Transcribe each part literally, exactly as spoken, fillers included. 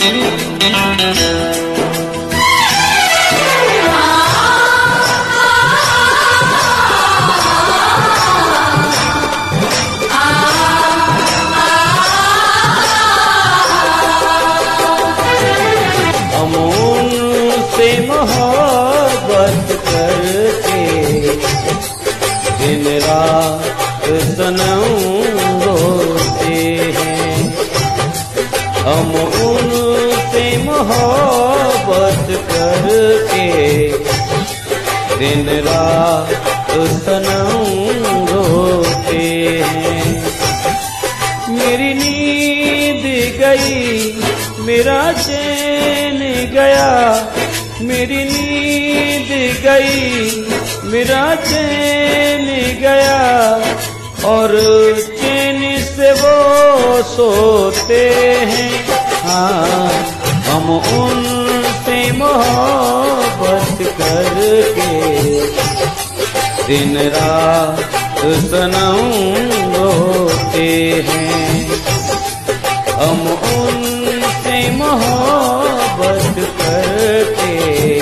हम उनसे मोहब्बत करके दिन रात सनम रोते हैं। हम उनसे मोहब्बत करके दिन रात सनम रोते हैं। मेरी नींद गई, मेरा चैन गया, मेरी नींद गई, मेरा चैन गया, और चैन से वो सोते हैं। हाँ, हम उनसे मोहब्बत करके दिन रात सनम रोते हैं। हम उनसे मोहब्बत करके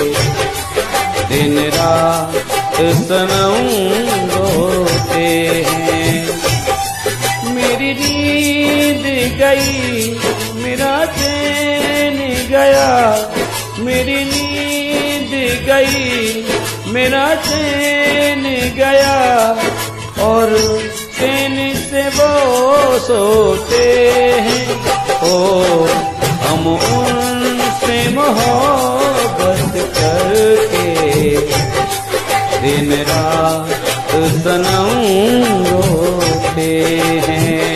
दिन रात सनम रोते हैं। मेरी नींद गई, मेरा चैन गया, मेरी नींद गई, मेरा चैन गया, और चैन से वो सोते हैं। ओ हम उनसे मोहब्बत करके दिन रात सनम रोते हैं।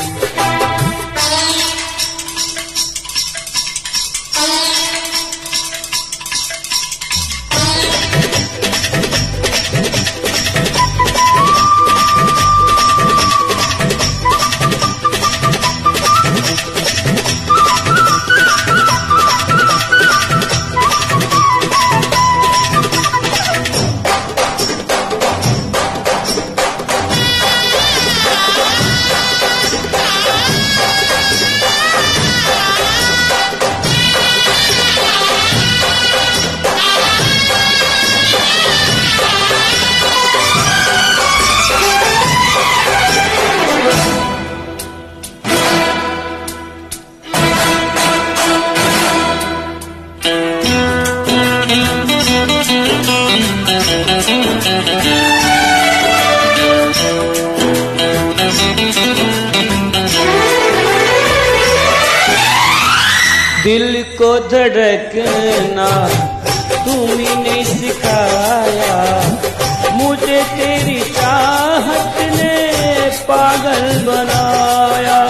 दिल को धड़कना तुमने सिखाया, मुझे तेरी चाहत ने पागल बनाया।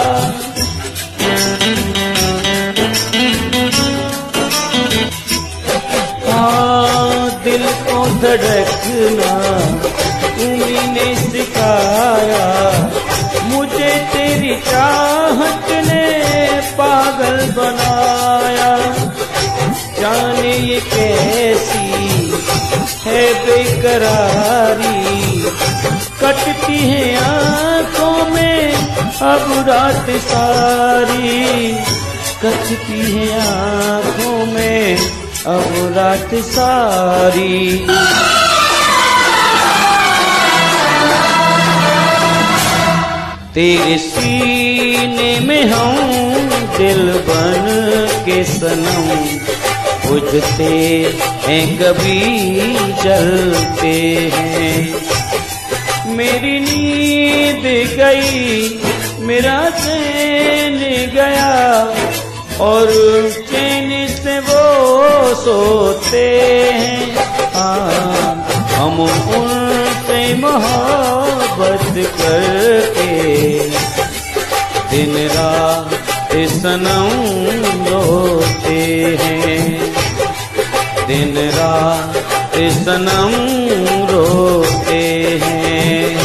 हाँ, दिल को धड़कना तुमने सिखाया, मुझे तेरी चाहत ने पागल बनाया। जाने ये कैसी है बेकरारी, कटती है आंखों में अब रात सारी, कटती है आंखों में अब रात सारी। तेरे सीने में हम दिल बन के सनम, बुझते हैं कभी जलते हैं। मेरी नींद गई, मेरा चैन गया, और चैन से वो सोते हैं। हाँ, हम उनसे मोहब्बत करके दिन रात सनम रोते हैं। दिन रात सनम रोते हैं।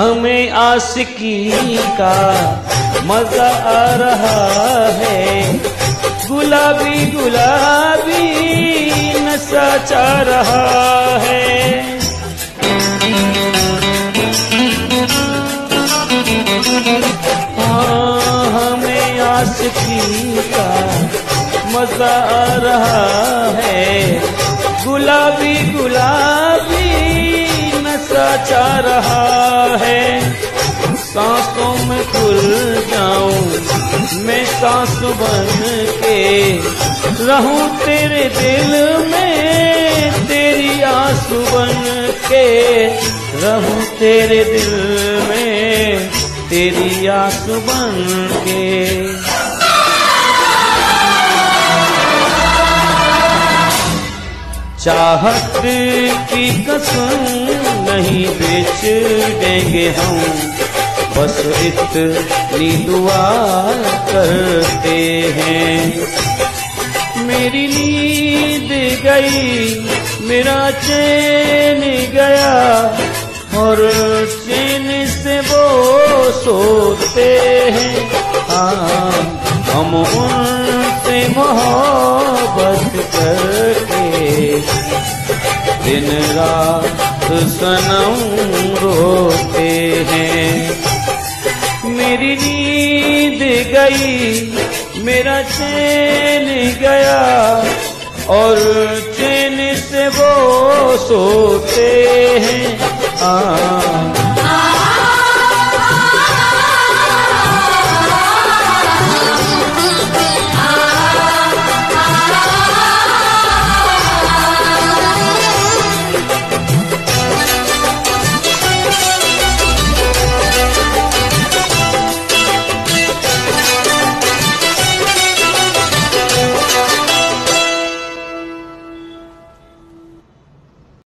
हमें आशिकी का मजा आ रहा है, गुलाबी गुलाबी नशा चा रहा है। हाँ हमें आशिकी का मजा आ रहा है, गुलाबी गुलाबी नशा चा रहा है। सांसों में खुल जाऊं मैं सांस बन के, रहूं तेरे दिल में तेरी आंसू बन के, रहूं तेरे दिल में तेरी आंसू बन के। चाहत की कसम नहीं बेच देंगे हम, बस इतनी दुआ करते हैं। मेरी नींद गई मेरा चैन गया, और चैन से वो सोते हैं। हाँ हम उनसे मोहब्बत करके दिन रात सनम रोते हैं। मेरी नींद गई मेरा चैन गया, और चैन से वो सोते हैं। आ